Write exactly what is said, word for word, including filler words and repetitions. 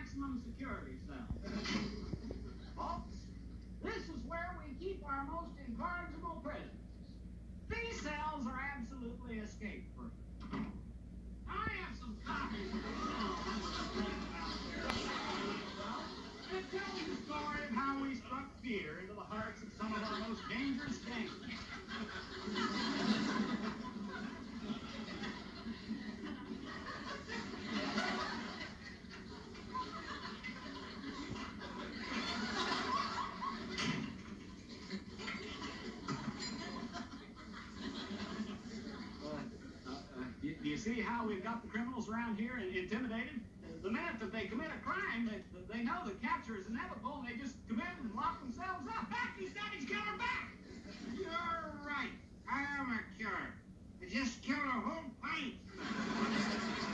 maximum security cell. Folks, this is where we keep our most incorrigible prisoners. These cells are absolutely escape-proof. I have some copies of it tells the story of how we struck fear into the hearts of some of our most dangerous gangsters. Do you see how we've got the criminals around here and intimidated? The minute that they commit a crime, they, they know the capture is inevitable, and they just come in and lock themselves up. Back, he's got his killer back! You're right. I am a killer. I just killed a whole pint.